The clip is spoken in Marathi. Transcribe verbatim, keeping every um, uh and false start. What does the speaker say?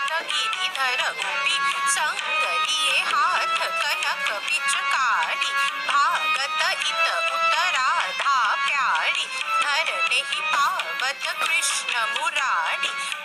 नाथ गिरिधर गोपी संग लिए हाथ कनक पिचकारी भागत इत उत्तराधा प्यारी धरने ही पावत कृष्ण मुरारी